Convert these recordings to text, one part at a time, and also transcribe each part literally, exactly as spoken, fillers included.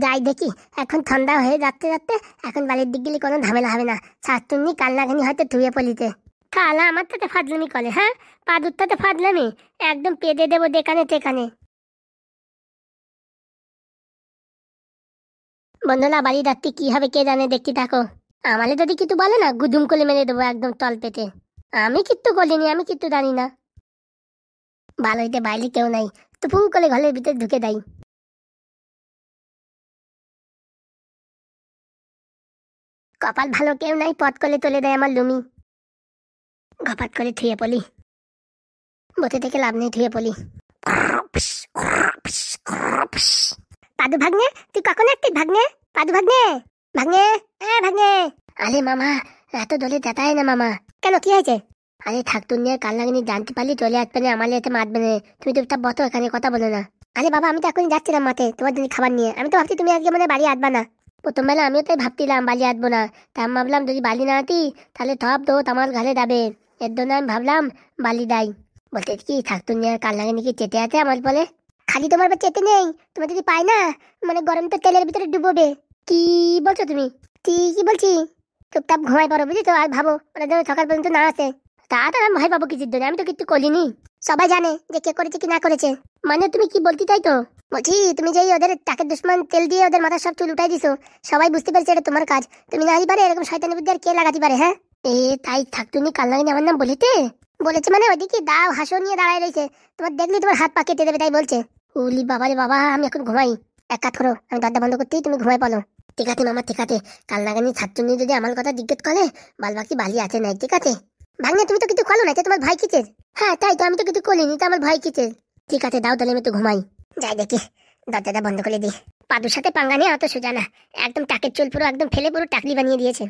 যাই দেখি, এখন ঠান্ডা হয়ে যাচ্ছে যাচ্ছে, এখন বাড়ির দিক গেলে কোনো ঝামেলা হবে না। শাকচুন্নি কালনাখানি হয়তো ধুয়ে পলিতে কালা আমার তাতে ফাদলামি করে। হ্যাঁ, পাদুর তাতে ফাদলামি একদম পেদে দেবো দেখানে টেকানে। বন্ধুরা, বাড়ির রাত্রি কি হবে কে জানে, দেখতে থাকো। আমালে যদি কিছু বলে না, গুদুম করে মেরে দেবো একদম তল পেতে। আমি কিচ্ছু করিনি, আমি কিচ্ছু জানি না। ভালো হইতে বাইরে কেউ নাই, টুপু করে ঘরের ভিতরে ঢুকে দেয়। কপাল ভালো কেউ নাই, পথ করে তুলে দেয় আমার লুমি। ঘপাত করে থুয়ে পলি, বসে থেকে লাভ নেই, থুয়ে পলি। পাদু ভাগ্নে, তুই কখন আসছিস ভাগ্নে? পাদু ভাগ্নে, ভাগ্নে, হ্যাঁ ভাগ্নে। আরে মামা, এত দলে যেতাই না মামা। কেন, কি হয়েছে? আরে থাক, তুই নিয়ে কাল লাগিনি জানতে পারলি চলে আসবে না, আমার এতে মাতবে না। তুমি চুপচাপ বসো এখানে, কথা বলো না। আরে বাবা, আমি তো এখনই যাচ্ছিলাম মাঠে তোমার জন্য খাবার নিয়ে। আমি তো ভাবছি তুমি আজকে মানে বাড়ি আসবা না। প্রথম বেলা আমিও তাই ভাবছিলাম বালি আসবো না। তা আমি ভাবলাম যদি বালি না আতি তাহলে থপ দো আমার ঘরে যাবে। এর জন্য আমি ভাবলাম বালি দাই। বলতে কি থাক, তুই নিয়ে কাল লাগিনি কি চেটে আছে আমার বলে। খালি তোমার বা চেতে নেই, তোমার যদি পাই না মানে গরম তো তেলের ভিতরে ডুবোবে। কি বলছো তুমি? ঠিকই বলছি। চুপচাপ ঘুমাই পড়ো বুঝেছো, আর ভাবো ওরা যেন সকাল পর্যন্ত না আসে। তা তার আমি ভয় পাবো কিছুর জন্য, আমি তো কিছু করিনি। সবাই জানে যে কে করেছে কি না করেছে। মানে তুমি কি বলতে চাই? তো বলছি তুমি যেই ওদের টাকের দুশ্মন তেল দিয়ে ওদের মাথার সব চুল উঠাই দিছো, সবাই বুঝতে পেরেছে এটা তোমার কাজ। তুমি না পারে এরকম শয়তানি বুদ্ধি আর কে লাগাতে পারে? হ্যাঁ, এ তাই থাক, তুমি কাল লাগিনি আমার নাম বলিতে বলেছে মানে ওইদিকে দাও হাসো নিয়ে দাঁড়ায় রয়েছে। তোমার দেখলি তোমার হাত পা কেটে দেবে, তাই বলছে। উলি বাবা রে বাবা, আমি এখন ঘুমাই। এক কাজ করো, আমি দরজা বন্ধ করতেই তুমি ঘুমাই পড়ো। ঠিক আছে মামা, ঠিক আছে। কাল লাগানি ছাত্রনী যদি আমার কথা জিজ্ঞেস করে বাল বাকি বালি আছে নাই, ঠিক আছে? ভাগ্নে, তুমি তো কিছু করো না, তোমার ভয় কিসের? হ্যাঁ তাই তো, আমি তো কিছু করিনি, তো আমার ভয় কিসের? ঠিক আছে দাও তাহলে, আমি তো ঘুমাই। যাই দেখি, দরজাটা বন্ধ করে দিই। পাদুর সাথে পাঙ্গা নিয়ে অত সোজা না, একদম টাকের চুল পুরো একদম ফেলে পুরো টাকলি বানিয়ে দিয়েছে।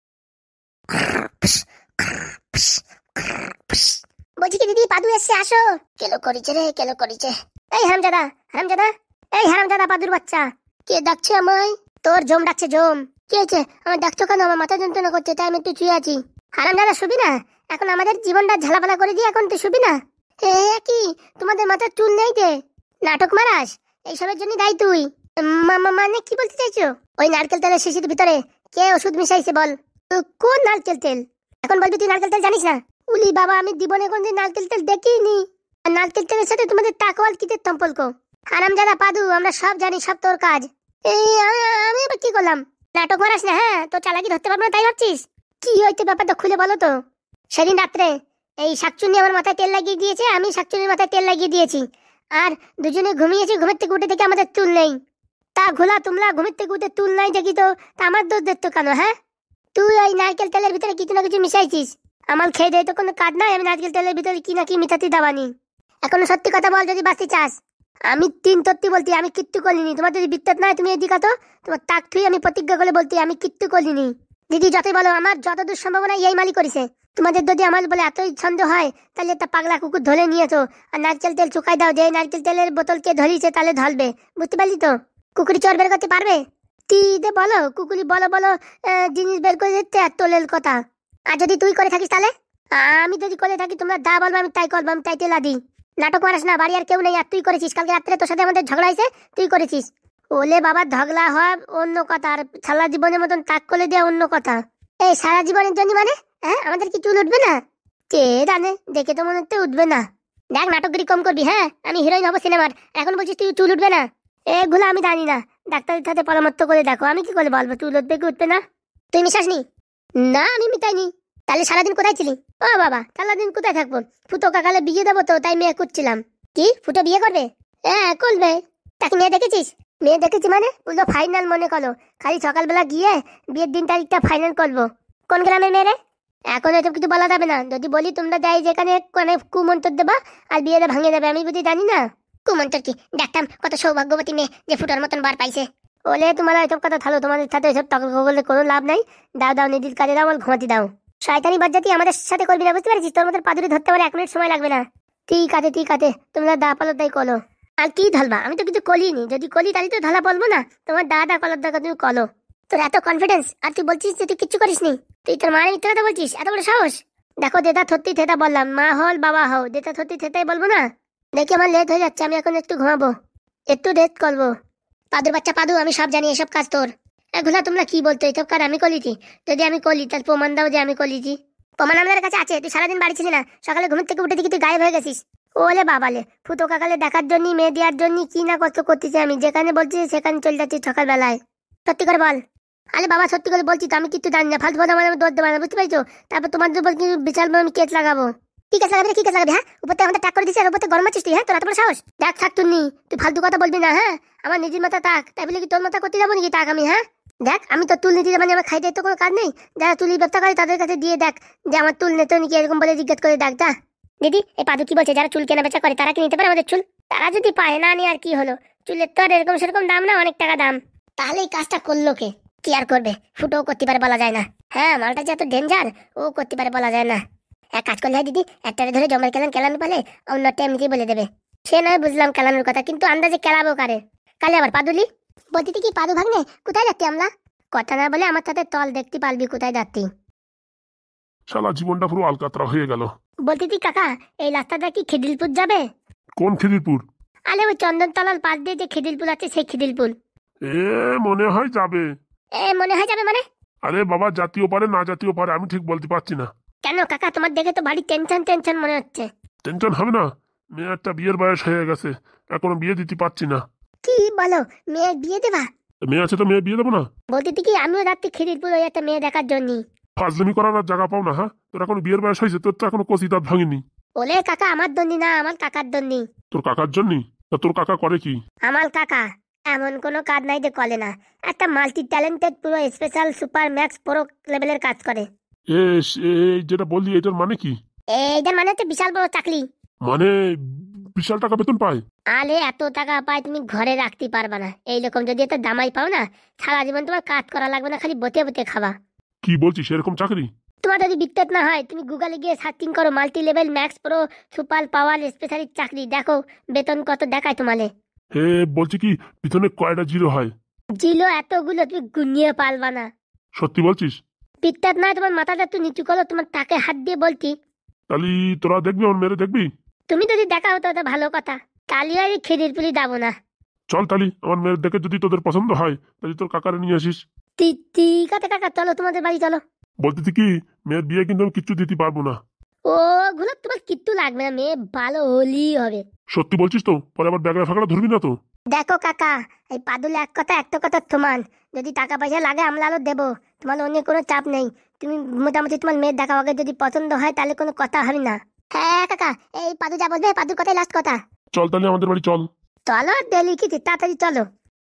বলছি কি দিদি, পাদু এসছে, আসো। কেলো করেছে রে, কেলো করেছে। এই হারামজাদা, হারামজাদা, এই হারামজাদা পাদুর বাচ্চা, কে ডাকছে আমায়? তোর জম ডাকছে, জম। কি হয়েছে, আমার ডাকছো কেন? আমার মাথা যন্ত্রণা করছে, তাই আমি একটু শুয়ে আছি। হারামজাদা, শুবি না? এখন আমাদের জীবনটা ঝালাপালা করে দিয়ে এখন তুই শুবি না? হে কি, তোমাদের মাথার চুল নেই যে নাটক মারাস? এইসবের জন্য দায়ী তুই। মামা মানে কি বলতে চাইছো? ওই নারকেল তেলের শিশির ভিতরে কে ওষুধ মিশাইছে বল? কোন নারকেল তেল? এখন বলবি তুই নারকেল তেল জানিস না? উলি বাবা, আমি জীবনে কোনদিন নারকেল তেল দেখিনি। আর নারকেল তেলের সাথে তোমাদের টাকওয়াল কিসের সম্পর্ক? হারামজাদা পাদু, আমরা সব জানি, সব তোর কাজ। এই আমি আবার কি করলাম? নাটক মারাস না, হ্যাঁ? তোর চালাকি ধরতে পারবো না তাই ভাবছিস? কি হইতে ব্যাপারটা খুলে বলো তো। সেদিন রাত্রে এই শাকচুন্নি আমার মাথায় তেল লাগিয়ে দিয়েছে, আমি শাকচুন্নির মাথায় তেল লাগিয়ে দিয়েছি, আর দুজনে ঘুমিয়েছি। ঘুমের থেকে উঠে থেকে আমাদের চুল নেই। তা ঘোলা তোমরা ঘুমের থেকে উঠে চুল নাই দেখি তো তা আমার দোষ দেখতো কেন? হ্যাঁ, তুই ওই নারকেল তেলের ভিতরে কিছু না কিছু মিশাইছিস। আমার খেয়ে দেয় তো কোনো কাজ নাই, আমি নারকেল তেলের ভিতরে কি না কি মিশাতে দাবানি। এখনো সত্যি কথা বল যদি বাঁচতে চাস। আমি তিন সত্যি বলতি, আমি কিচ্ছু করিনি। তোমার যদি বিত্তাত নাই তুমি এদিকে তো তোমার তাক থুই আমি প্রতিজ্ঞা করে বলতি আমি কিচ্ছু করিনি। দিদি যতই বলো, আমার যতদূর সম্ভাবনা এই মালি করেছে। তোমাদের যদি আমার বলে এতই সন্দেহ হয় তাহলে একটা পাগলা কুকুর ধরে নিয়েছো আর নারকেল তেল চুকাই দাও, যে নারকেল তেলের বোতল কে ধরিয়েছে তাহলে ধরবে, বুঝতে পারলি তো? কুকুরি চোর বের করতে পারবে? তিদে বলো কুকুরি বলো বলো জিনিস বের করে দিতে আর তোলের কথা। আর যদি তুই করে থাকিস তাহলে? আমি যদি করে থাকি তোমরা যা বলবো আমি তাই করবো, আমি তাই তেলা দিই। নাটক মারাস না, বাড়ি আর কেউ নেই, আর তুই করেছিস। কালকে রাত্রে তোর সাথে আমাদের ঝগড়া হয়েছে, তুই করেছিস। ওলে বাবা, ঝগড়া হয় অন্য কথা, আর সারা জীবনের মতন তাক করে দেওয়া অন্য কথা। এই সারা জীবনের জন্য মানে? হ্যাঁ, আমাদের কি চুল উঠবে না? কে জানে, দেখে তো মনে হচ্ছে উঠবে না। দেখ নাটকগিরি কম করবি, হ্যাঁ? আমি হিরোইন হবো সিনেমার, এখন বলছিস তুই চুল উঠবে না? এগুলো আমি জানি না, ডাক্তারের সাথে পরামর্শ করে দেখো। আমি কি করে বলবো চুল উঠবে কি উঠবে না? তুই মিশাসনি? না, আমি মিটাইনি। তাহলে সারাদিন কোথায় ছিলি? ও বাবা, সারাদিন কোথায় থাকবো? ফুটো কাকালে বিয়ে দেবো তো, তাই মেয়ে করছিলাম। কি ফুটো বিয়ে করবে? হ্যাঁ করবে। তাকে মেয়ে দেখেছিস? মেয়ে দেখেছি মানে পুরো ফাইনাল মনে করো। খালি সকালবেলা গিয়ে বিয়ের দিন তারিখটা ফাইনাল করবো। কোন গ্রামের মেয়ে রে? এখন এসব কিছু বলা যাবে না। যদি বলি তোমরা যাই যেখানে মানে কুমন্তর দেবা আর বিয়েটা ভাঙিয়ে দেবে, আমি বুঝি জানি না কুমন্তর কি। দেখতাম কত সৌভাগ্যবতী মেয়ে যে ফুটার মতন বার পাইছে। ওলে তোমার এসব কথা থালো, তোমাদের সাথে এসব তর্ক করলে কোনো লাভ নাই। দাও দাও, নিদির কাজে দাও, আমার ঘুমাতে দাও। শয়তানি বাজ্জাতি আমাদের সাথে করবি না, বুঝতে পারছিস? তোর মতো পাদুরি ধরতে পারে এক মিনিট সময় লাগবে না। ঠিক আছে ঠিক আছে, তোমরা দা পালো তাই কলো। আর কি ঢালবা? আমি তো কিছু কলিনি, যদি কলি তাহলে তো ঢালা বলবো না। তোমার দা দা কলার দরকার, তুমি কলো। তোর এত কনফিডেন্স আর তুই বলছিস যে তুই কিচ্ছু করিসনি? তুই তোর মায়ের মিথ্যে কথা বলছিস? এত বড় সাহস! দেখো দেতা থত্তি থেতা বললাম, মা হল বাবা হও, দেতা থত্তি থেতাই বলবো না? দেখি আমার লেট হয়ে যাচ্ছে, আমি এখন একটু ঘুমাবো, একটু রেস্ট করবো। পাদুর বাচ্চা পাদু, আমি সব জানি এসব কাজ তোর। এগুলা তোমরা কি বলতো, এসব কাজ আমি করিছি? যদি আমি করি তার প্রমাণ দাও যে আমি করিছি। প্রমাণ আমাদের কাছে আছে। তুই সারাদিন বাড়ি ছিলি না, সকালে ঘুমের থেকে উঠে দেখি তুই গায়েব হয়ে গেছিস। ওলে বাবালে, ফুটো কাকালে দেখার জন্য, মেয়ে দেওয়ার জন্য কি না কষ্ট করতেছি আমি। যেখানে বলছি সেখানে চলে যাচ্ছি সকালবেলায়। সত্যি করে বল। আরে বাবা সত্যি করে বলছি তো, আমি কিছু জানি না। ফালতু কথা আমার দৌড় দেবো না, বুঝতে পারছো? তারপর তোমার উপর কি বিশাল বড় আমি কেস লাগাবো। কি কেস লাগাবি? কি কেস লাগাবি? হ্যাঁ, উপরতে আমাদের টাক করে দিছিস আর উপরতে গরম আছিস তুই। হ্যাঁ, তোর এত বড় সাহস? দেখ থাক তুই, তুই ফালতু কথা বলবি না। হ্যাঁ, আমার নিজের মাথা তাক, তাই বলে কি তোর মাথা করতে যাবো নাকি তাক আমি? হ্যাঁ দেখ, আমি তো তুল নিতে যাবো, আমার খাইতে তো কোনো কাজ নেই। যারা তুলি ব্যবসা করে তাদের কাছে দিয়ে দেখ যে আমার চুল নেতো নাকি, এরকম বলে জিজ্ঞেস করে দেখ। যা দিদি, এই পাদু কি বলছে, যারা চুল কেনা বেচা করে তারা কি নিতে পারে আমাদের চুল? তারা যদি পায়, না নিয়ে আর কি হলো? চুলের তো আর এরকম সেরকম দাম না, অনেক টাকা দাম। তাহলে এই কাজটা করলো কে? কি আর করবে, ফুটোও করতে পারে বলা যায় না। হ্যাঁ, মালটা যে এত ডেঞ্জার ও করতে পারে বলা যায় না। এক কাজ করলে হয় দিদি, একটারে ধরে জমার কেলান কেলানো পালে অন্যটা এমনিতেই বলে দেবে। সে নয় বুঝলাম কেলানোর কথা, কিন্তু আন্দাজে কেলাবো কারে? কালে আবার পাদুলি বলতে কি? পাদু ভাগ্নে কোথায় যাচ্ছি আমরা? কথা না বলে আমার সাথে তল দেখতে পারবি কোথায় যাচ্ছি। শালা জীবনটা পুরো আলকাতরা হয়ে গেল। বলতে কি কাকা, এই রাস্তাটা কি খিদিলপুর যাবে? কোন খিদিরপুর? আরে ওই চন্দনতলার পাশ দিয়ে যে খিদিলপুর আছে সেই খিদিলপুর। এ মনে হয় যাবে। এ মনে হয় যাবে মানে? আরে বাবা, জাতীয় পারে না জাতীয় পারে আমি ঠিক বলতে পারছি না। কেন কাকা, তোমার দেখে তো বাড়ি টেনশন টেনশন মনে হচ্ছে। টেনশন হবে না, মেয়েরটা বিয়ের বয়স হয়ে গেছে, এখনো বিয়ে দিতে পারছি না। কি বলো, মেয়ে বিয়ে দেবা? মেয়ে আছে তো মেয়ে বিয়ে দেবো না? বলতে কি, আমিও যাচ্ছি খিদিলপুর ওই একটা মেয়ে দেখার জন্য। ফাজলামি করার আর জায়গা পাও না? হ্যাঁ, তোর এখন বিয়ের বয়স হয়েছে, তোর তো এখনো কচি দাঁত ভাঙিনি। ওলে কাকা, আমার দন্ডি না, আমার কাকার দন্ডি। তোর কাকার জন্যই? তা তোর কাকা করে কি? আমার কাকা এমন কোনো কাজ নাই যে করে না। একটা মাল্টি ট্যালেন্টেড, পুরো স্পেশাল সুপার ম্যাক্স প্রো লেভেলের কাজ করে। এ এই যেটা বললি এটার মানে কি? এইটার মানে হচ্ছে বিশাল বড় চাকরি। মানে বিশাল টাকা বেতন পায়? আলে এত টাকা পায় তুমি ঘরে রাখতে পারবা না। এইরকম যদি একটা দামাই পাও না, সারা জীবন তোমার কাজ করা লাগবে না, খালি বতে বতে খাবা। কি বলছিস, এরকম চাকরি? তোমার যদি বিত্তেত না হয়, তুমি গুগলে গিয়ে সার্চিং করো multi level max pro super power specialist চাকরি, দেখো বেতন কত দেখায় তোমালে। হে, বলছি কি পিছনে কয়টা জিরো হয়? জিলো এতগুলো তুমি গুনিয়ে পারবা না। সত্যি বলছিস? বিত্তেত না, তোমার মাথাটা একটু নিচু করো, তোমার তাকে হাত দিয়ে বলছি। তাহলে তোরা দেখবি, আমার মেরে দেখবি? তুমি যদি দেখা হতো তো ভালো কথা, তাহলে আর খিদির পুলি দাবো না। চল তালি, আমার মেয়ের দেখে যদি তোদের পছন্দ হয় তাহলে তোর কাকারে নিয়ে আসিস। ঠিক আছে কাকা, চলো তোমাদের বাড়ি চলো। বলতে কি, মেয়ের বিয়ে কিন্তু আমি কিচ্ছু দিতে পারবো না। ওগুলো তোমার কিচ্ছু লাগবে না, মেয়ে ভালো হলেই হবে। সত্যি বলছিস তো? পরে আবার ব্যাগড়া ফাঁকড়া ধরবি না তো? দেখো কাকা, এই পাদুলে এক কথা একটা কথা সমান। যদি টাকা পয়সা লাগে আমরা আরো দেবো, তোমার অন্য কোনো চাপ নেই। তুমি মোটামুটি তোমার মেয়ের দেখা আগে যদি পছন্দ হয় তাহলে কোনো কথা হবে না। হ্যাঁ কাকা, এই পাদু যা বলবে, পাদুর কথাই লাস্ট কথা। চল তাহলে আমাদের বাড়ি চল। চলো ডেলি কি তাড়াতাড়ি চলো।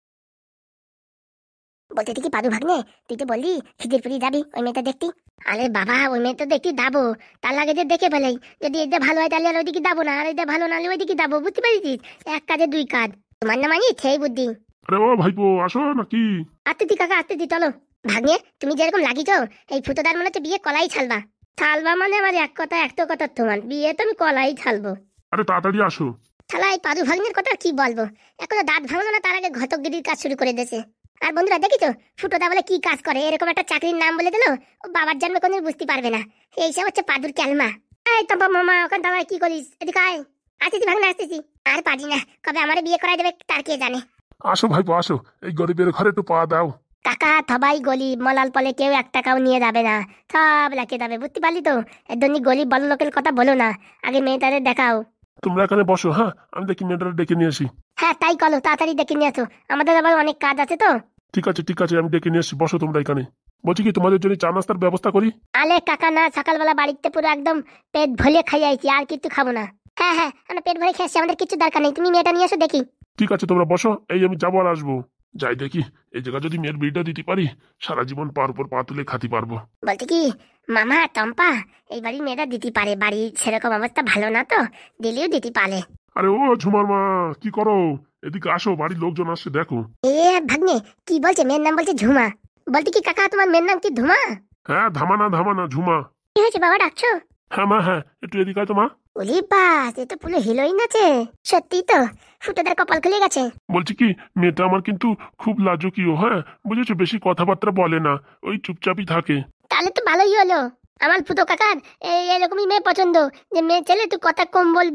বলতে কি পাদু ভাগ্নে, তুই তো বললি খিদিরপুরি যাবি ওই মেয়েটা দেখতি। আরে বাবা, ওই মেয়ে তো দেখতে যাবো, তার লাগে যে দেখে ফেলাই। যদি এটা ভালো হয় তাহলে আর ওইদিকে যাবো না, আর এটা ভালো না হলে ওইদিকে যাবো, বুঝতে পারিস? এক কাজে দুই কাজ। তোমার না মানি সেই বুদ্ধি। আরে ও ভাইপো, আসো নাকি? আসতে দি কাকা, আসতে দি, চলো। ভাগ্নে, তুমি যেরকম লাগিছ এই ফুটোদার মনে হচ্ছে বিয়ে কলাই ছালবা। ছালবা মানে আমার এক কথা একটা কথা, তোমার বিয়ে তো আমি কলাই ছালবো। আরে তাড়াতাড়ি আসো। শালা এই পাদু ভাগ্নের কথা কি বলবো, এখনো দাঁত ভাঙলো না তার আগে ঘটকগিরির কাজ শুরু করে দিয়েছে। আর বন্ধুরা দেখিছো ফুটোদা বলে কি কাজ করে, এরকম একটা চাকরির নাম বলে দিল, ও বাবার জন্মে কোনদিন বুঝতে পারবে না। এইসব হচ্ছে পাদুর ক্যালমা। এই তম্পা মামা, ওখান দাঁড়ায় কি করিস? এদিকে আয়। আসতেছি ভাগ্নে, আসতেছি। আর পারি না, কবে আমার বিয়ে করাই দেবে তার কে জানে। আসো ভাইপো আসো, এই গরিবের ঘরে একটু পা দাও। কাকা সবাই গলি মলাল পলে, কেউ এক টাকাও নিয়ে যাবে না, সব লেখে যাবে, বুঝতে পারলি তো? এর জন্য গলি বড় লোকের কথা বলো না, আগে মেয়েটাদের দেখাও। তোমরা এখানে বসো, হ্যাঁ আমি দেখি মেয়েটারে ডেকে নিয়ে আসি। হ্যাঁ তাই করো, তাড়াতাড়ি ডেকে নিয়ে আসো, আমাদের আবার অনেক কাজ আছে তো। ঠিক আছে ঠিক আছে, আমি ডেকে নিয়ে আসি, বসো তোমরা এখানে। বলছি কি, তোমাদের জন্য চা নাস্তার ব্যবস্থা করি? আলে কাকা না, সকালবেলা বাড়িতে পুরো একদম পেট ভরে খাই আইছি, আর কিছু খাবো না। হ্যাঁ হ্যাঁ, আমরা পেট ভরে খেয়েছি, আমাদের কিছু দরকার নেই, তুমি মেয়েটা নিয়ে এসো দেখি। ঠিক আছে তোমরা বসো, এই আমি যাবো আর আসবো। যাই দেখি, এই জায়গা যদি মেয়ের বিয়েটা দিতে পারি, সারা জীবন পার উপর পা তুলে খাতি পারবো। বলতে কি মামা, টম্পা এই বাড়ির মেয়েটা দিতে পারে, বাড়ি সেরকম অবস্থা ভালো না তো, দিলেও দিতে পারে। আরে ও ঝুমার মা, কি করো? এদিকে আসো, বাড়ির লোকজন আসছে দেখো। এ ভাগ্নে, কি বলছে? মেয়ের নাম বলছে ঝুমা। বলতে কি কাকা, তোমার মেয়ের নাম কি ধুমা? হ্যাঁ, ধামানা ধামানা ঝুমা। কি হয়েছে বাবা, ডাকছো? হ্যাঁ মা, হ্যাঁ একটু এদিকে আয় তো মা। ওলি বাস, এ তো পুরো হিরোইন আছে। সত্যি তো, ফুটোদার কপাল খুলে গেছে। বলছি কি, মেয়েটা আমার কিন্তু খুব লাজুকিও, হ্যাঁ বুঝেছো, বেশি কথাবার্তা বলে না, ওই চুপচাপই থাকে। তাহলে তো ভালোই হলো। আমার ফুটো কাকার এই এরকমই মেয়ে পছন্দ, যে মেয়ে ছেলে তুই কথা কম বলবে।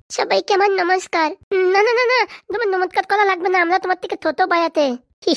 সবাইকে আমার নমস্কার। না না না না, তোমার নমস্কার করা লাগবে না, আমরা তোমার থেকে ছোট বায়াতে।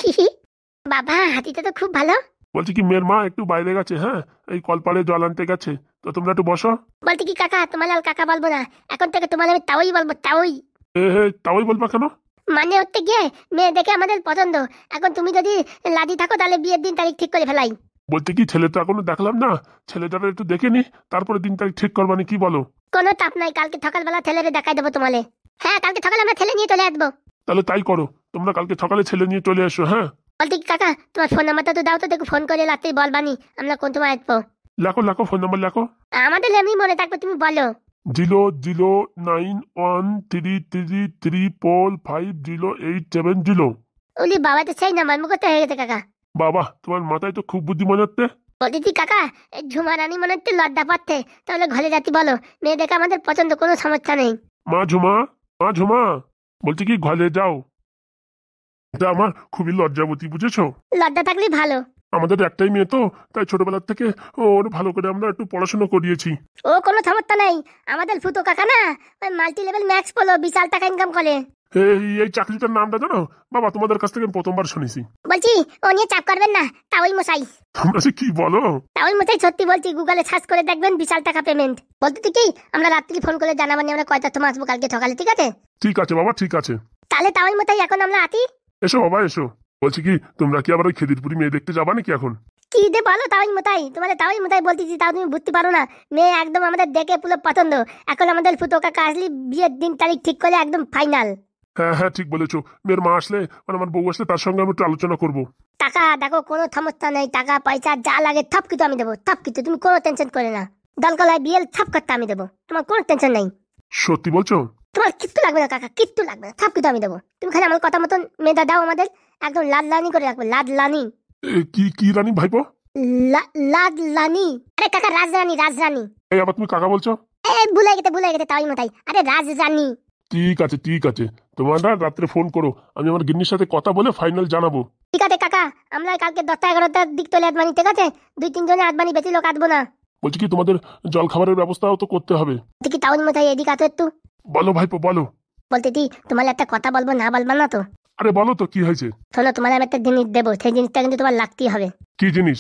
বাবা হাতিটা তো খুব ভালো। বলছি কি মেয়ের মা একটু বাইরে গেছে, হ্যাঁ এই কলপাড়ে জল আনতে গেছে, তো তোমরা একটু বসো। বলতে কি কাকা, তোমার আর কাকা বলবো না, এখন থেকে তোমার আমি তাওই বলবো, তাওই। এ হে, তাওই বলবা কেন? মানে হচ্ছে গিয়ে মেয়ে দেখে আমাদের পছন্দ, এখন তুমি যদি লাদি থাকো তাহলে বিয়ের দিন তারিখ ঠিক করে ফেলাই। বলতে কি ছেলে তো এখনো দেখলাম না, ছেলেটার একটু দেখে নি, তারপরে দিন তারিখ ঠিক করবানি, কি বলো? কোনো চাপ নাই, কালকে সকালবেলা ছেলেরে দেখাই দেবো তোমালে। হ্যাঁ কালকে সকালে আমরা ছেলে নিয়ে চলে আসবো। তাহলে তাই করো, তোমরা কালকে সকালে ছেলে নিয়ে চলে এসো। হ্যাঁ বলতে কি কাকা, তোমার ফোন নাম্বারটা তো দাও তো, দেখো ফোন করে রাত্রি বলবানি আমরা কোন সময় আসবো। লেখো লেখো, ফোন নাম্বার লেখো। আমাদের এমনি মনে থাকবে, তুমি বলো। Zero zero nine one three three three four five zero eight seven zero. ওলি বাবা তো সেই নাম্বার মুখস্থ হয়ে গেছে কাকা। বাবা তোমার মাথায় তো খুব বুদ্ধি মনে হচ্ছে। বলতেছি কাকা, এই ঝুমা রানী মনে হচ্ছে লজ্জা পাচ্ছে, তাহলে ঘরে যাচ্ছি বলো, মেয়ে দেখে আমাদের পছন্দ, কোনো সমস্যা নেই। মা ঝুমা, মা ঝুমা, বলছি কি ঘরে যাও, এটা আমার খুবই লজ্জাবতী, বুঝেছো? লজ্জা থাকলেই ভালো। আমাদের একটাই মেয়ে তো, তাই ছোটবেলার থেকে ওর ভালো করে আমরা একটু পড়াশোনা করিয়েছি। ও কোনো সমস্যা নেই, আমাদের ফুটো কাকা না ওই মাল্টি লেভেল ম্যাক্স পড়লো, বিশাল টাকা ইনকাম করে। এই এই চাকরিটার নামটা জানো বাবা? তোমাদের কাছ থেকে আমি প্রথমবার শুনেছি। বলছি ও নিয়ে চাপ করবেন না, তাওই মশাই। তোমরা যে কি বলো! তাওই মশাই সত্যি বলছি, গুগলে সার্চ করে দেখবেন, বিশাল টাকা পেমেন্ট। বলতে কি আমরা রাত্রি ফোন করে জানাবানি আমরা কয়টা তোমার আসবো কালকে সকালে, ঠিক আছে? ঠিক আছে বাবা, ঠিক আছে। তাহলে তাওই মশাই এখন আমরা আতি। এসো বাবা এসো। বলছি কি তোমরা কি আবার ওই খেদিরপুরি মেয়ে দেখতে যাবা নাকি এখন? কি দে বলো তাওই মতাই, তোমাদের তাওই মতাই বলতেছি, তাও তুমি বুঝতে পারো না। মেয়ে একদম আমাদের দেখে পুরো পছন্দ, এখন আমাদের ফুটো কাকা আসলি বিয়ের দিন তারিখ ঠিক করে একদম ফাইনাল। হ্যাঁ হ্যাঁ ঠিক বলেছো, মেয়ের মা আসলে মানে আমার বউ আসলে তার সঙ্গে আমি একটু আলোচনা করবো। টাকা দেখো কোনো সমস্যা নেই, টাকা পয়সা যা লাগে সব কিছু আমি দেবো, সব কিছু, তুমি কোনো টেনশন করে না। দলকলায় বিয়ের সব করতে আমি দেবো, তোমার কোনো টেনশন নেই। সত্যি বলছো? তোমার কিচ্ছু লাগবে না কাকা, কিচ্ছু লাগবে না, সব কিছু আমি দেবো, তুমি খালি আমার কথা মতন মেয়েটা দাও আমাদের, একদম লাদ লানি করে রাখবে, লাদ লানি। এ, কি কি রানী ভাইপো? লা- লাদ লানি, আরে কাকা রাজরানী, রাজরানী। এই আবার তুমি কাকা বলছো? এই ভুলে গেছে, ভুলে গেছে তাওই মতাই, আরে রাজরানী। ঠিক আছে ঠিক আছে, তোমরা রাত্রে ফোন করো, আমি আমার গিন্নির সাথে কথা বলে ফাইনাল জানাবো। ঠিক আছে কাকা, আমরা কালকে দশটা এগারোটার দিক চলে আসবানি, ঠিক আছে? দুই তিনজনে আসবানি, বেশি লোক আসবো না। বলছি কি তোমাদের জল খাবারের ব্যবস্থাও তো করতে হবে। দেখি তাওই মতাই এদিকে আসো একটু। বলো ভাইপো বলো। বলতে দি তোমার একটা কথা বলবো, না বলবা না তো? আরে বলো তো কি হয়েছে? শোনো, তোমার আমি একটা জিনিস দেবো, সেই জিনিসটা কিন্তু তোমার লাগতেই হবে। কি জিনিস?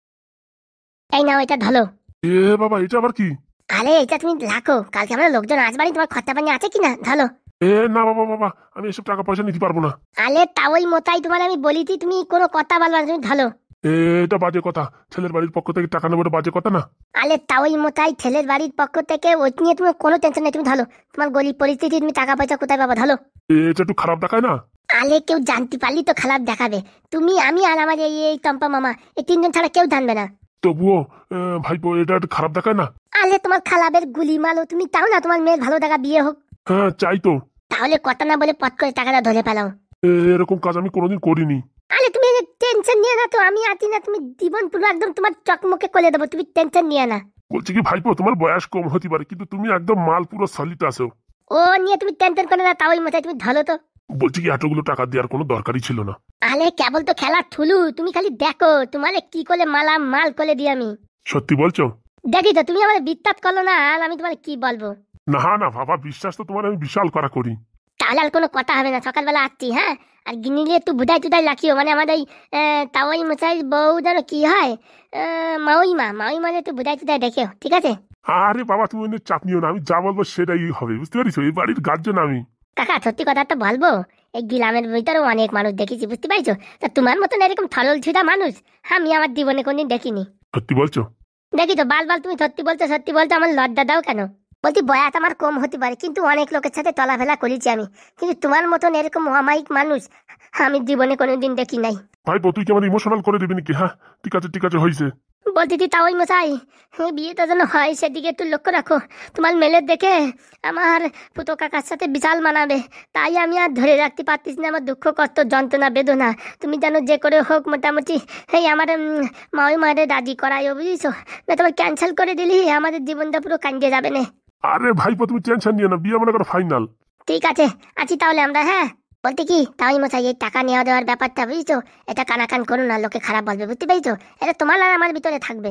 এই নাও এটা ধরো। এ বাবা, এটা আবার কি? আরে এটা তুমি রাখো, কালকে আমরা লোকজন আসবানি, তোমার খরচা পানি আছে কিনা ধরো। এ না বাবা বাবা, আমি এসব টাকা পয়সা নিতে পারবো না। আলে তাওই মতাই তোমার আমি বলিছি, তুমি কোনো কথা বলবা না, তুমি ধরো। এ, এটা বাজে কথা, ছেলের বাড়ির পক্ষ থেকে টাকা নেবো, এটা বাজে কথা না। আলে তাওই মতাই ছেলের বাড়ির পক্ষ থেকে, ওই নিয়ে তুমি কোনো টেনশন নেই, তুমি ধরো। তোমার গরিব পরিস্থিতি, তুমি টাকা পয়সা কোথায় পাবা, ধরো। এ, এটা একটু খারাপ দেখায় না? আলে কেউ জানতে পারলি তো খারাপ দেখাবে, তুমি আমি আর আমার এই এই টম্পা মামা, এই তিনজন ছাড়া কেউ জানবে না। তবুও এ, ভাইপো এটা একটু খারাপ দেখায় না? আলে তোমার খালাবের গুলি মালো, তুমি চাও না তোমার মেয়ের ভালো টাকা বিয়ে হোক? হ্যাঁ চাই তো। তাহলে কথা না বলে পট করে টাকাটা ধরে পেলাও। এ, এরকম কাজ আমি কোনোদিন করিনি। আরে তুমি টেনশন নিয়ে না তো, আমি আছি না, তুমি জীবন পুরো একদম তোমার চকমকে করে দেবো, তুমি টেনশন নিয়ে না। বলছি কি ভাইপো, তোমার বয়স কম হতে পারে কিন্তু তুমি একদম মাল পুরো সলিড আছো। ও নিয়ে তুমি টেনশন করে না, তাওই মতাই তুমি ধরো তো। বলছি কি এতগুলো টাকা দেওয়ার কোনো দরকারই ছিল না। আলে কেবল তো খেলার থুলু, তুমি খালি দেখো তোমারে কি করে মালা মাল করে দিই আমি। সত্যি বলছো? দেখি তো, তুমি আমার বিত্তাত করলো না, আর আমি তোমার কি বলবো। না না বাবা, বিশ্বাস তো তোমার আমি বিশাল করা করি। তাহলে আর কোনো কথা হবে না, সকালবেলা আসছি। হ্যাঁ, আর গিনিলে একটু বুধাই টুদাই রাখিও, মানে আমাদের এই তাওই মশাই বউ যেন কি হয়, মাউই মা, মাউই মানে একটু বুধাই টুদাই দেখেও, ঠিক আছে? আরে বাবা তুমি অন্য চাপ নিও না, আমি যা বলবো সেটাই হবে, বুঝতে পারিস? এই বাড়ির গার্জেন আমি। কাকা সত্যি কথা তো বলবো, এই গ্রামের ভিতরেও অনেক মানুষ দেখেছি, বুঝতে পারছো? তা তোমার মতন এরকম থরল ছিটা মানুষ আমি আমার জীবনে কোনদিন দেখিনি। সত্যি বলছো? দেখি তো বাল বাল তুমি সত্যি বলছো, সত্যি বলছো, আমার লজ্জা দাও কেন? বলছি বয়াত আমার কম হতে পারে, কিন্তু অনেক লোকের সাথে চলাফেরা করেছি আমি, কিন্তু তোমার মতন এরকম অমায়িক মানুষ আমি জীবনে কোনোদিন দেখি নাই। ভাইপো তুই কি আমার ইমোশনাল করে দিবি নাকি? হ্যাঁ ঠিক আছে ঠিক আছে, হয়েছে। বলতে দি তাওই মশাই, বিয়েটা যেন হয় সেদিকে একটু লক্ষ্য রাখো, তোমার মেলের দেখে আমার পুতো কাকার সাথে বিশাল মানাবে, তাই আমি আর ধরে রাখতে পারতিস না আমার দুঃখ কষ্ট যন্ত্রণা বেদনা, তুমি জানো যে করে হোক মোটামুটি এই আমার মাওই মায়ের রাজি করাই, বুঝিস? না তোমার ক্যান্সেল করে দিলি আমাদের জীবনটা পুরো কান্দিয়ে যাবে না। আরে ভাইপো তুমি টেনশন নিও না, বিয়ে মনে করো ফাইনাল। ঠিক আছে আছি তাহলে আমরা। হ্যাঁ বলতে কি তাই মশাই, এই টাকা নেওয়া দেওয়ার ব্যাপারটা বুঝছো, এটা কানাকান করো না, লোকে খারাপ বলবে, বুঝতে পেরেছো? এটা তোমার আর আমার ভিতরে থাকবে।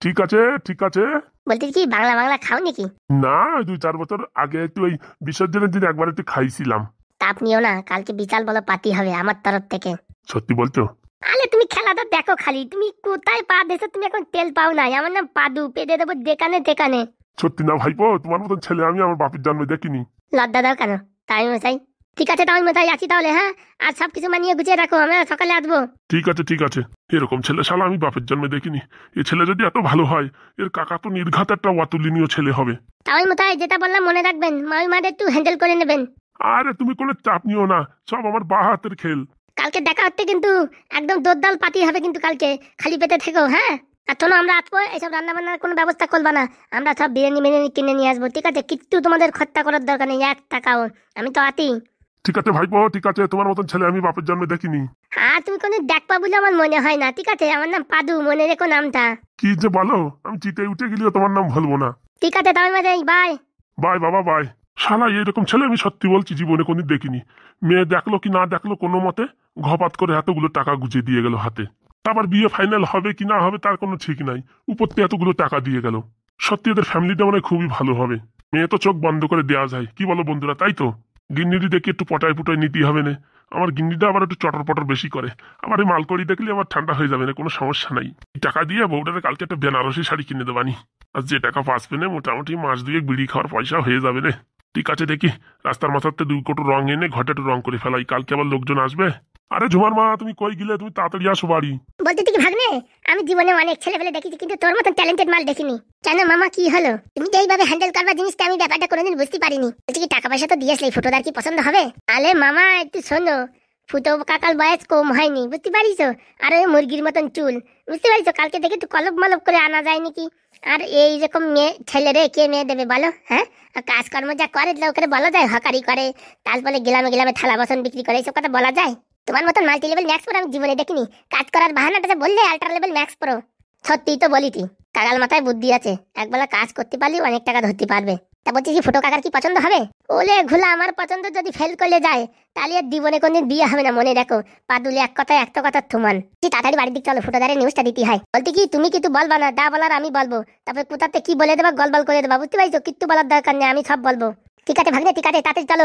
ঠিক আছে ঠিক আছে। বলতে কি বাংলা বাংলা খাও নাকি? না, দুই চার বছর আগে একটু ওই বিসর্জনের দিন একবার একটু খাইছিলাম। তাপ নিও না, কালকে বিশাল বড় পার্টি হবে আমার তরফ থেকে। সত্যি বলছো? আলে তুমি খেলাটা দেখো খালি, তুমি কোথায় পা দিয়েছো, তুমি এখন তেল পাও নাই। আমার নাম পাদু, পেটে দেবো দেকানে দেকানে। সত্যি না ভাইপো, তোমার মতন ছেলে আমি আমার বাপের জন্মে দেখিনি। লজ্জা দাও কেন তাই মশাই? ঠিক আছে তাই মশাই, আছি তাহলে। হ্যাঁ, আর সবকিছু মানিয়ে গুছিয়ে রাখো, আমরা সকালে আসবো। ঠিক আছে ঠিক আছে। এরকম ছেলে শালা আমি বাপের জন্মে দেখিনি। এ ছেলে যদি এত ভালো হয়, এর কাকা তো নির্ঘাত একটা অতুলনীয় ছেলে হবে। তাই মশাই যেটা বললাম মনে রাখবেন, মাই মারে একটু হ্যান্ডেল করে নেবেন। আরে তুমি কোনো চাপ নিও না, সব আমার বা হাতের খেল। কালকে দেখা হচ্ছে কিন্তু, একদম দোদ্দাল পার্টি হবে কিন্তু কালকে, খালি পেটে থেকো। হ্যাঁ, আর শোনো, আমরা আসবো, এইসব রান্না বান্নার কোনো ব্যবস্থা করবা না, আমরা সব বিরিয়ানি মিরিয়ানি কিনে নিয়ে আসবো। ঠিক আছে, কিচ্ছু তোমাদের খরচা করার দরকার নেই, এক টাকাও। আমি তো আতি। ঠিক আছে ভাইপো ঠিক আছে, তোমার মতন ছেলে আমি বাপের জন্মে দেখিনি। হ্যাঁ, তুমি কোনো দেখবা বলে আমার মনে হয় না। ঠিক আছে, আমার নাম পাদু, মনে রেখো নামটা। কি যে বলো, আমি চিতে উঠে গেলেও তোমার নাম বলবো না। ঠিক আছে তাই মাঝে, বাই বাই বাবা বাই। শালা এরকম ছেলে আমি সত্যি বলছি জীবনে কোনদিন দেখিনি। মেয়ে দেখলো কি না দেখলো, কোনো মতে ঘপাত করে এতগুলো টাকা গুছিয়ে দিয়ে গেল হাতে। আবার বিয়ে ফাইনাল হবে কি না হবে তার কোনো ঠিক নাই, উপরতে এতগুলো টাকা দিয়ে গেল। সত্যি এদের ফ্যামিলিটা মানে খুবই ভালো হবে। মেয়ে তো চোখ বন্ধ করে দেওয়া যায়, কি বলো বন্ধুরা, তাই তো? গিন্নিটি দেখে একটু পটায় পুটায় নিতেই হবে না। আমার গিন্নিটা আবার একটু চটর পটর বেশি করে। আমার এই মালকড়ি দেখলে আমার ঠান্ডা হয়ে যাবে না, কোনো সমস্যা নাই। টাকা দিয়ে বউটারে কালকে একটা বেনারসি শাড়ি কিনে দেবানি। আর যে টাকা পাঁচবে না, মোটামুটি মাস দুয়েক বিড়ি খাওয়ার পয়সা হয়ে যাবে না। ঠিক আছে, দেখি রাস্তার মাথাতে দুই কোটো রং এনে ঘরটা একটু রং করে ফেলাই, কালকে আবার লোকজন আসবে। আরে ঝুমার মা, তুমি কই গেলে? তুমি তাড়াতাড়ি আসো বাড়ি। বলতে কি ভাগ্নে, আমি জীবনে অনেক ছেলে ফেলে দেখেছি, কিন্তু তোর মতন ট্যালেন্টেড মাল দেখিনি। কেন মামা, কি হলো? তুমি যে এইভাবে হ্যান্ডেল করবা জিনিসটা, আমি ব্যাপারটা কোনোদিন বুঝতে পারিনি। বলছি কি টাকা পয়সা তো দিয়েছিলে, ফুটোদার কি পছন্দ হবে? আলে মামা একটু শোনো, ফুটো কাকার বয়স কম হয়নি, বুঝতে পারিস? আর ওই মুরগির মতন চুল, বুঝতে পারিস? কালকে দেখে একটু কলপ মলপ করে আনা যায় নাকি? আর এই রকম মেয়ে ছেলেরে কে মেয়ে দেবে বলো? হ্যাঁ, কাজকর্ম যা করে লোকের বলা যায়, হকারি করে, তারপরে গেলামে গেলামে থালা বাসন বিক্রি করে, এইসব কথা বলা যায়? তোমার মতন মাল্টি লেভেল ম্যাক্স প্রো আমি জীবনে দেখিনি। কাজ করার বাহানাটা বললে আল্ট্রা লেভেল ম্যাক্স প্রো। সত্যিই তো বলি, তুই কাকাল মাথায় বুদ্ধি আছে, একবেলা কাজ করতে পারলি অনেক টাকা ধরতে পারবে। তা বলছি কি ফুটো কাকার কি পছন্দ হবে? ওলে ঘুলা, আমার পছন্দ যদি ফেল করলে যায় তাহলে আর জীবনে কোনদিন বিয়ে হবে না, মনে রাখো। পাদুলে এক কথায় একটা কথা থুমান। কি তাড়াতাড়ি বাড়ির দিক চলো, ফুটোদারের নিউজটা দিতে হয়। বলতে কি তুমি কিন্তু বলবা না, যা বলার আমি বলবো। তারপরে কোথাতে কি বলে দেবা, গলবল করে দেবা, বুঝতে পারিস? কিচ্ছু বলার দরকার নেই, আমি সব বলবো। ঠিক আছে ভাগ্নে, ঠিক আছে, তাড়াতাড়ি চলো।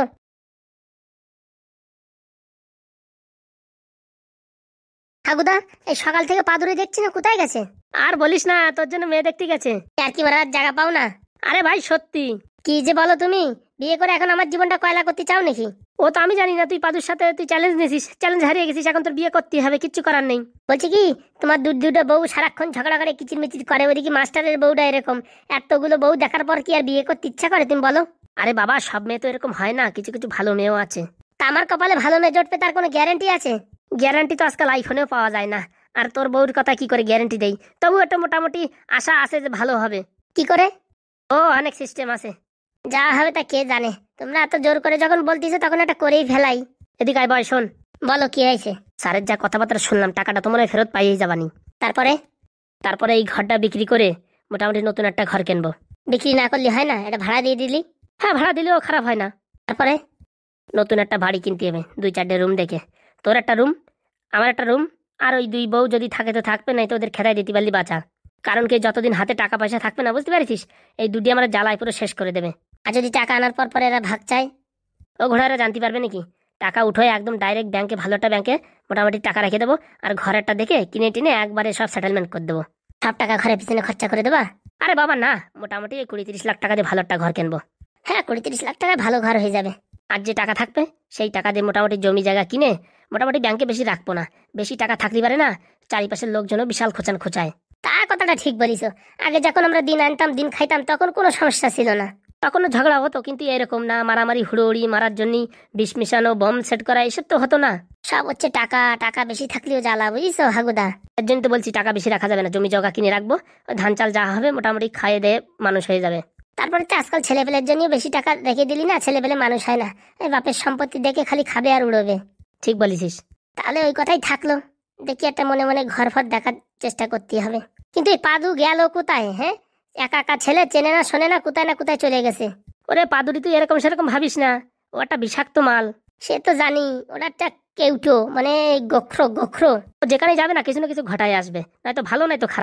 ঠাকুদা, এই সকাল থেকে পাদুরে দেখছি না, কোথায় গেছে? আর বলিস না, তোর জন্য মেয়ে দেখতে গেছে। আর কি মারার জায়গা পাও না? আরে ভাই সত্যি। কি যে বলো তুমি, বিয়ে করে এখন আমার জীবনটা কয়লা করতে চাও নাকি? ও তো আমি জানি না, তুই পাদুর সাথে তুই চ্যালেঞ্জ নিয়েছিস, চ্যালেঞ্জ হারিয়ে গেছিস, এখন তোর বিয়ে করতেই হবে, কিচ্ছু করার নেই। বলছি কি, তোমার দু দুটো বউ সারাক্ষণ ঝগড়া করে কিচির মিচির করে, ওদিকে মাস্টারের বউটা এরকম, এতগুলো বউ দেখার পর কি আর বিয়ে করতে ইচ্ছা করে তুমি বলো? আরে বাবা, সব মেয়ে তো এরকম হয় না, কিছু কিছু ভালো মেয়েও আছে। তা আমার কপালে ভালো মেয়ে জুটবে তার কোনো গ্যারান্টি আছে? গ্যারান্টি তো আজকাল আইফোনেও পাওয়া যায় না, আর তোর বউর কথা কি করে গ্যারান্টি দেই? তবু একটা মোটামুটি আশা আছে যে ভালো হবে। কি করে? ও অনেক সিস্টেম আছে। যা হবে তা কে জানে, তোমরা এত জোর করে যখন বলতেছো তখন একটা করেই ফেলাই। এদিকে আয়, বয় শোন। বলো কি হয়েছে? স্যারের যা কথাবার্তা শুনলাম, টাকাটা তোমার ফেরত পাইয়েই যাবানি। তারপরে? তারপরে এই ঘরটা বিক্রি করে মোটামুটি নতুন একটা ঘর কিনবো। বিক্রি না করলে হয় না? এটা ভাড়া দিয়ে দিলি? হ্যাঁ, ভাড়া দিলেও খারাপ হয় না। তারপরে? নতুন একটা বাড়ি কিনতে হবে, দুই চারটে রুম দেখে। তোর একটা রুম, আমার একটা রুম, আর ওই দুই বউ যদি থাকে তো থাকবে, নাই তো ওদের খেদাই দিতে পারলি বাঁচা। কারণ কি, যতদিন হাতে টাকা পয়সা থাকবে না, বুঝতে পারছিস, এই দুটি আমার জ্বালায় পুরো শেষ করে দেবে। আর যদি টাকা আনার পর পরে এরা ভাগ চায়? ও ঘোড়ারা জানতে পারবে নাকি? টাকা উঠোয় একদম ডাইরেক্ট ব্যাংকে, ভালো একটা ব্যাংকে মোটামুটি টাকা রেখে দেবো, আর ঘরেরটা দেখে কিনে টিনে একবারে সব সেটেলমেন্ট করে দেবো। সব টাকা ঘরের পিছনে খরচা করে দেবা? আরে বাবা না, মোটামুটি কুড়ি তিরিশ লাখ টাকা দিয়ে ভালো একটা ঘর কিনবো। হ্যাঁ, কুড়ি তিরিশ লাখ টাকা ভালো ঘর হয়ে যাবে। আর যে টাকা থাকবে সেই টাকা দিয়ে মোটামুটি জমি জায়গা কিনে, মোটামুটি ব্যাংকে বেশি রাখবো না, বেশি টাকা থাকতে পারে না, চারিপাশের লোকজনও বিশাল খোঁচান খোঁচায়। তা কথাটা ঠিক বলিস। আগে যখন আমরা দিন আনতাম দিন খাইতাম তখন কোনো সমস্যা ছিল না, তখনও ঝগড়া হতো, কিন্তু এরকম না মারামারি হুড়োড়ি মারার জন্য বিষ মিশানো বম সেট করা এসব তো হতো না। সব হচ্ছে টাকা, টাকা বেশি থাকলেও জ্বালা, বুঝিস হাগুদা? এর জন্য তো বলছি টাকা বেশি রাখা যাবে না, জমি জায়গা কিনে রাখবো, ধান চাল যা হবে মোটামুটি খাইয়ে দিয়ে মানুষ হয়ে যাবে। তারপরে তো আজকাল ছেলেপেলের জন্য বেশি টাকা রেখে দিলি না, ছেলেপেলে মানুষ হয় না, এই বাপের সম্পত্তি দেখে খালি খাবে আর উড়বে। ঠিক বলেছিস। তাহলে ওই কথাই থাকলো, দেখি একটা মনে মনে ঘর ফর দেখার চেষ্টা করতে হবে। কিন্তু এই পাদু গেল কোথায়? হ্যাঁ, একা একা ছেলে, চেনে না শোনে না, কোথায় না কোথায় চলে গেছে। ওরে পাদুরি, তুই এরকম সেরকম ভাবিস না, ও একটা বিষাক্ত মাল। সে তো জানি, ওরা একটা কেউটো, মানে গোখরো গোখরো। ও যেখানে যাবে না কিছু না কিছু ঘটায় আসবে, নয়তো ভালো নয়তো খারাপ।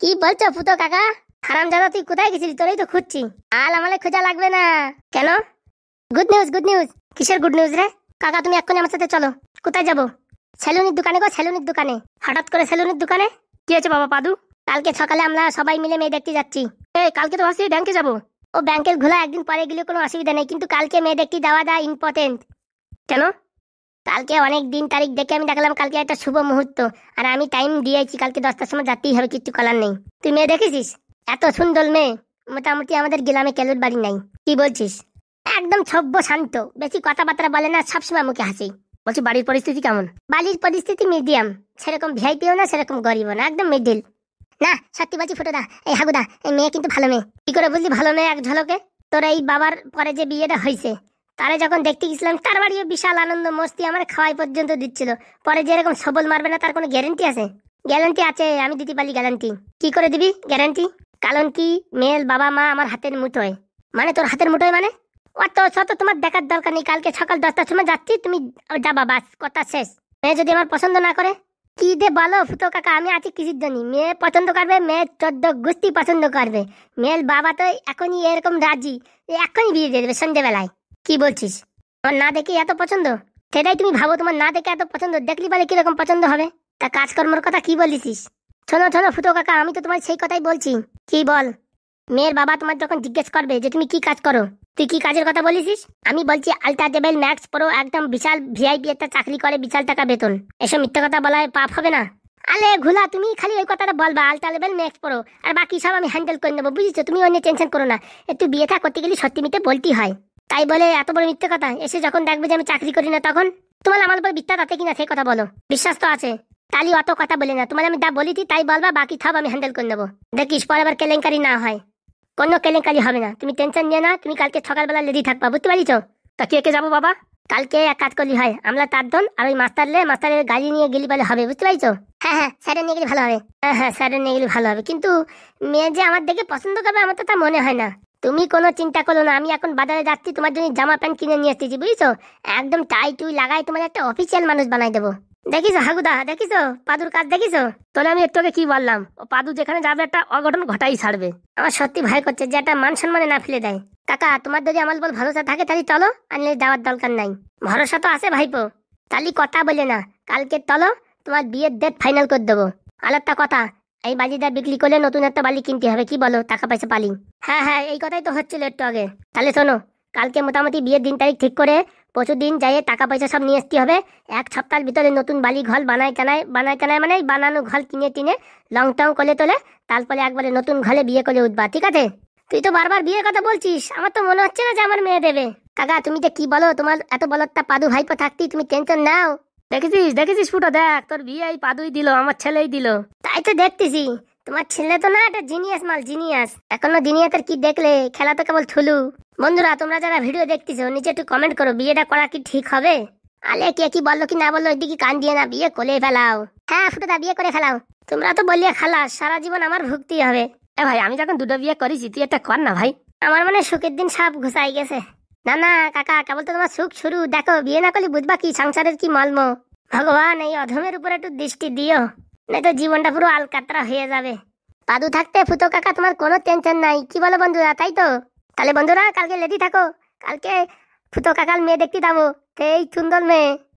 কি বলছো ফুটো কাকা? হারামজাদা তুই কোথায় গেছিলি? তোরই তো খুঁজছি। আল আমালে খোঁজা লাগবে না। কেন? Good news, good news. কিসের গুড নিউজ রে? কাকা তুমি এক্ষুনি আমার সাথে চলো। কোথায় যাবো? সেলুনের দোকানে গো, সেলুনের দোকানে। হঠাৎ করে সেলুনের দোকানে? কি হয়েছে বাবা পাদু? কালকে সকালে আমরা সবাই মিলে মেয়ে দেখতে যাচ্ছি। এই কালকে তো ভাবছি ব্যাংকে যাবো। ও ব্যাংকের ঘোলা একদিন পরে গেলে কোনো অসুবিধা নেই, কিন্তু কালকে মেয়ে দেখতে যাওয়াটা ইম্পর্টেন্ট। কেন? কালকে অনেক দিন তারিখ দেখে আমি দেখলাম কালকে একটা শুভ মুহূর্ত, আর আমি টাইম দিয়েছি, কালকে দশটার সময় যেতেই হবে, কিচ্ছু করার নেই। তুই মেয়ে দেখেছিস? এত সুন্দর মেয়ে, মোটামুটি আমাদের গ্রামে কেলুর বাড়ি নাই। কি বলছিস? একদম সভ্য শান্ত, বেশি কথাবার্তা বলে না, সবসময় মুখে হাসি। বলছি বাড়ির পরিস্থিতি কেমন? বাড়ির পরিস্থিতি মিডিয়াম, সেরকম ভিআইপিও না সেরকম গরিবও না, একদম মিডিল। না সত্যি বলছি ফুটোদা, এই হাগুদা, এই মেয়ে কিন্তু ভালো মেয়ে। কি করে বুঝলি ভালো মেয়ে এক ঝলকে? তোর এই বাবার পরে যে বিয়েটা হয়েছে, তারে যখন দেখতে গেছিলাম, তার বাড়িও বিশাল আনন্দ মস্তি, আমার খাওয়াই পর্যন্ত দিচ্ছিল। পরে যে এরকম সবল মারবে না তার কোনো গ্যারেন্টি আছে? গ্যারান্টি আছে, আমি দিতে পারি গ্যারান্টি। কি করে দিবি গ্যারান্টি? কারণ কি, মেয়ের বাবা মা আমার হাতের মুঠোয়। মানে তোর হাতের মুঠোয় মানে? অত শত তোমার দেখার দরকার নেই, কালকে সকাল দশটার সময় যাচ্ছি, তুমি যাবা, বাস, কথা শেষ। মেয়ে যদি আমার পছন্দ না করে? কি দে বলো ফুটো কাকা, আমি আছি কিসির জন্য? মেয়ে পছন্দ করবে, মেয়ে চোদ্দ গোষ্ঠী পছন্দ করবে। মেয়ের বাবা তো এখনই এরকম রাজি, এখনই বিয়ে দিয়ে দেবে সন্ধ্যেবেলায়। কি বলছিস? আমার না দেখে এত পছন্দ? সেটাই তুমি ভাবো, তোমার না দেখে এত পছন্দ, দেখলি বলে কিরকম পছন্দ হবে? তা কাজকর্মের কথা কি বলিস? শোনো শোনো ফুটো কাকা, আমি তো তোমার সেই কথাই বলছি। কি বল? মেয়ের বাবা তোমার যখন জিজ্ঞেস করবে যে তুমি কি কাজ করো, তুই কি কাজের কথা বলিস? আমি বলছি আলট্রা টেবিল ম্যাক্স প্রো, একদম বিশাল ভিআইপি একটা চাকরি করে, বিশাল টাকা বেতন। এসব মিথ্যা কথা বলায় পাপ হবে না? আলে ঘুলা, তুমি খালি ওই কথাটা বলবা, আলট্রা লেভেল ম্যাক্স প্রো, আর বাকি সব আমি হ্যান্ডেল করে নেবো, বুঝেছো? তুমি অন্য টেনশন করো না। একটু বিয়ে থা করতে গেলে সত্যি মিথ্যে বলতেই হয়, তাই বলে এত বড় মিথ্যে কথা এসে যখন দেখবে যে আমি চাকরি করি না, তখন তোমার আমার উপর বিদ্যা তাতে কিনা সেই কথা বলো। বিশ্বাস তো আছে, তাহলে অত কথা বলে না। তোমার আমি যা বলি তাই বলবা, বাকি সব আমি হ্যান্ডেল করে নেবো। দেখিস পরে আবার কেলেঙ্কারি না হয়। কোনো কেলেঙ্কারি হবে না, তুমি টেনশন নিয়ে না। তুমি কালকে সকালবেলা রেডি থাকবা, বুঝতে পারিছো? তা কে কে যাবো বাবা? কালকে এক কাজ করলি হয়, আমরা চারজন আর ওই মাস্টারলে মাস্টারের গাড়ি নিয়ে গেলি বলে হবে, বুঝতে পারিছো? হ্যাঁ হ্যাঁ, স্যারের নিয়ে গেলে ভালো হবে। হ্যাঁ হ্যাঁ, স্যারের নিয়ে গেলে ভালো হবে, কিন্তু মেয়ে যে আমার দেখে পছন্দ করবে আমার তো তা মনে হয় না। তুমি কোনো চিন্তা করো না, আমি এখন বাজারে যাচ্ছি, তোমার জন্য জামা প্যান্ট কিনে নিয়ে আসতেছি, বুঝছো? একদম টাই টুই লাগাই তোমার একটা অফিসিয়াল মানুষ বানাই দেবো। দেখিছো হাগুদা, দেখিছো পাদুর কাজ দেখিছো? তাহলে আমি একটু আগে কি বললাম, ও পাদু যেখানে যাবে একটা অঘটন ঘটাই ছাড়বে। আমার সত্যি ভয় করছে যে একটা মান সম্মানে না ফেলে দেয়। কাকা তোমার যদি আমার বল ভরসা থাকে তাহলে চলো, আনলে যাওয়ার দরকার নাই। ভরসা তো আছে ভাইপো, তাহলে কথা বলে না, কালকে চলো, তোমার বিয়ের ডেট ফাইনাল করে দেবো। আর একটা কথা, এই বালিটা বিক্রি করলে নতুন একটা বালি কিনতে হবে, কি বলো? টাকা পয়সা পালি। হ্যাঁ হ্যাঁ, এই কথাই তো হচ্ছিল একটু আগে। তাহলে শোনো, কালকে মোটামুটি বিয়ের দিন তারিখ ঠিক করে পরশু দিন যাই টাকা পয়সা সব নিয়ে আসতে হবে। এক সপ্তাহের ভিতরে নতুন বালি ঘর বানায় কেনায় বানায় কেনায় মানে বানানো ঘর কিনে টিনে লং টং করে তোলে, তারপরে একবারে নতুন ঘরে বিয়ে করে উঠবা, ঠিক আছে? তুই তো বারবার বিয়ের কথা বলছিস, আমার তো মনে হচ্ছে না যে আমার মেয়ে দেবে। কাকা তুমি তো কি বলো, তোমার এত বলতটা পাদু ভাইপো থাকতেই তুমি টেনশন নাও। দেখেছিস দেখেছিস ফুটো, দেখ তোর বিয়ে এই পাদুই দিল, আমার ছেলেই দিল। তাই তো দেখতেছি, তোমার ছেলে তো না একটা জিনিয়াস মাল, জিনিয়াস। এখনো জিনিয়াসের কি দেখলে, খেলা তো কেবল থুলু। বন্ধুরা তোমরা যারা ভিডিও দেখতেছো নিচে একটু কমেন্ট করো, বিয়েটা করা কি ঠিক হবে? আলে কে কি বললো কি না বললো, এদিকে কান দিয়ে না, বিয়ে করে ফেলাও। হ্যাঁ ফুটোদা, বিয়ে করে ফেলাও। তোমরা তো বলিয়ে খালাস, সারা জীবন আমার ভুগতে হবে। এ ভাই, আমি যখন দুটো বিয়ে করেছি, তুই একটা কর না ভাই। আমার মানে সুখের দিন সব ঘুষাই গেছে। না না কাকা, কেবল তো তোমার সুখ শুরু, দেখো বিয়ে না করলে বুঝবা কি সংসারের কি মর্ম। ভগবান এই অধমের উপর একটু দৃষ্টি দিও, নাই তো জীবনটা পুরো আলকাতরা হয়ে যাবে। পাদু থাকতে ফুটো কাকা তোমার কোনো টেনশন নাই, কি বলো বন্ধুরা? তাই তো, তাহলে বন্ধুরা কালকে রেডি থাকো, কালকে ফুটো কাকার মেয়ে দেখতে যাবো, এই সুন্দর মেয়ে।